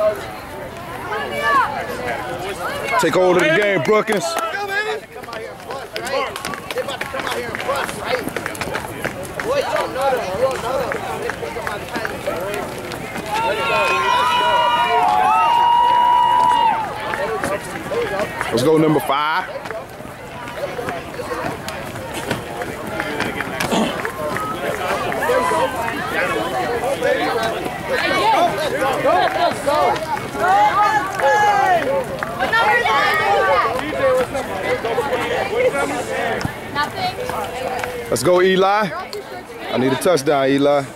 Take hold of the game, Brookins. They're about to come out here and bust, right? Boy, you don't know them. You don't know them. Let's pick them out of time. Let's go number 5. Let's go, Eli. I need a touchdown, Eli.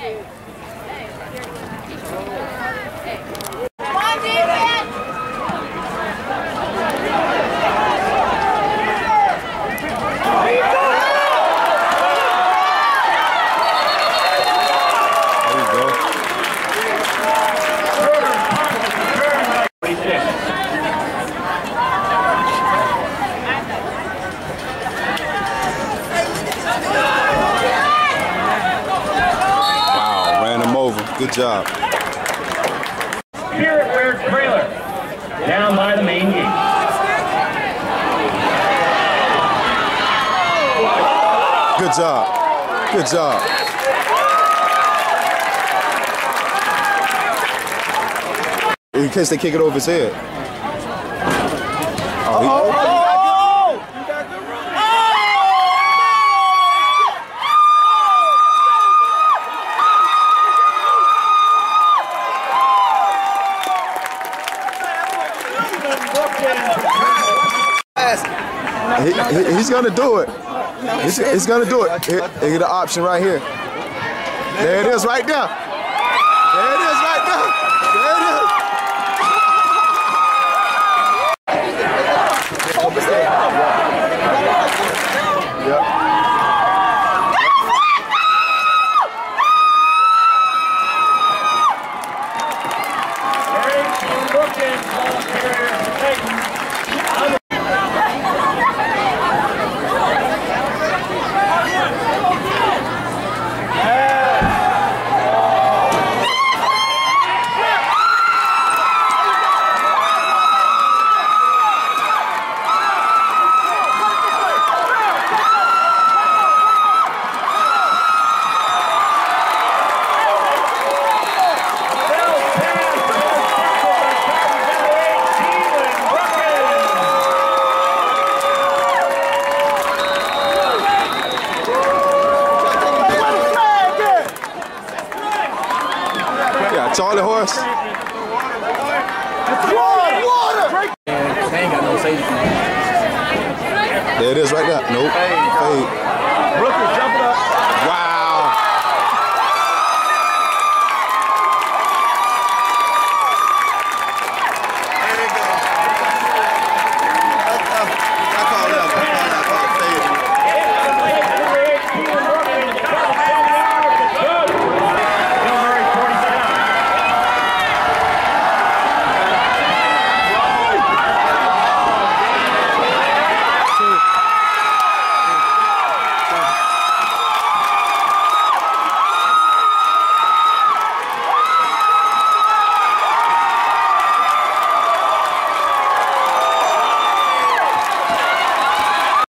Good job. Spirit Wear trailer down by the main gate. Good job. Good job. In case they kick it over his head. He's gonna do it. He's gonna do it. Here, get the option right here. There it is right there. There it is right there. There it is. Yep. Charlie horse. Water! They ain't got no safety. There it is right there. Nope. Hey. Brooklyn